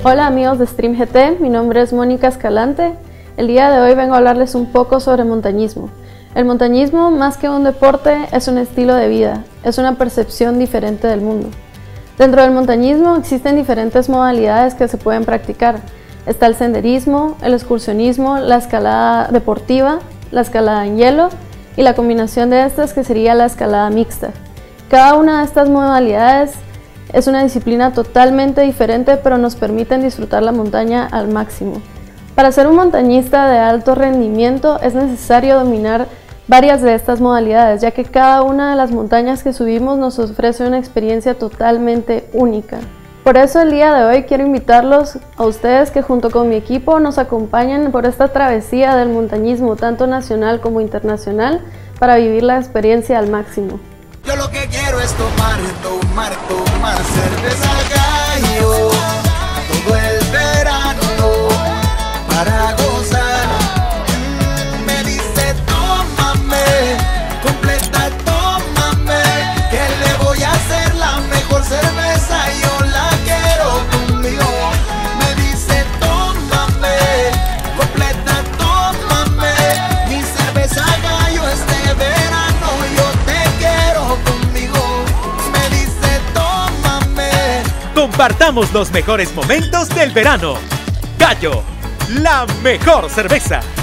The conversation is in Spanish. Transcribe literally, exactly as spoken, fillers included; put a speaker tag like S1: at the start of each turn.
S1: Hola amigos de Stream G T, mi nombre es Mónica Escalante. El día de hoy vengo a hablarles un poco sobre montañismo. El montañismo, más que un deporte, es un estilo de vida, es una percepción diferente del mundo. Dentro del montañismo existen diferentes modalidades que se pueden practicar. Está el senderismo, el excursionismo, la escalada deportiva, la escalada en hielo y la combinación de estas que sería la escalada mixta. Cada una de estas modalidades es una disciplina totalmente diferente, pero nos permiten disfrutar la montaña al máximo. Para ser un montañista de alto rendimiento es necesario dominar varias de estas modalidades, ya que cada una de las montañas que subimos nos ofrece una experiencia totalmente única. Por eso el día de hoy quiero invitarlos a ustedes que junto con mi equipo nos acompañen por esta travesía del montañismo, tanto nacional como internacional, para vivir la experiencia al máximo.
S2: Yo lo que quiero es tomar, tomar, tomar cerveza gallo todo el verano para gozar. Mm, me dice tómame, completa tómame, que le voy a hacer la mejor cerveza, yo la quiero conmigo. Me dice tómame, completa tómame, mi cerveza gallo este verano yo te quiero conmigo. Me dice tómame.
S3: Compartamos los mejores momentos del verano. Gallo, la mejor cerveza.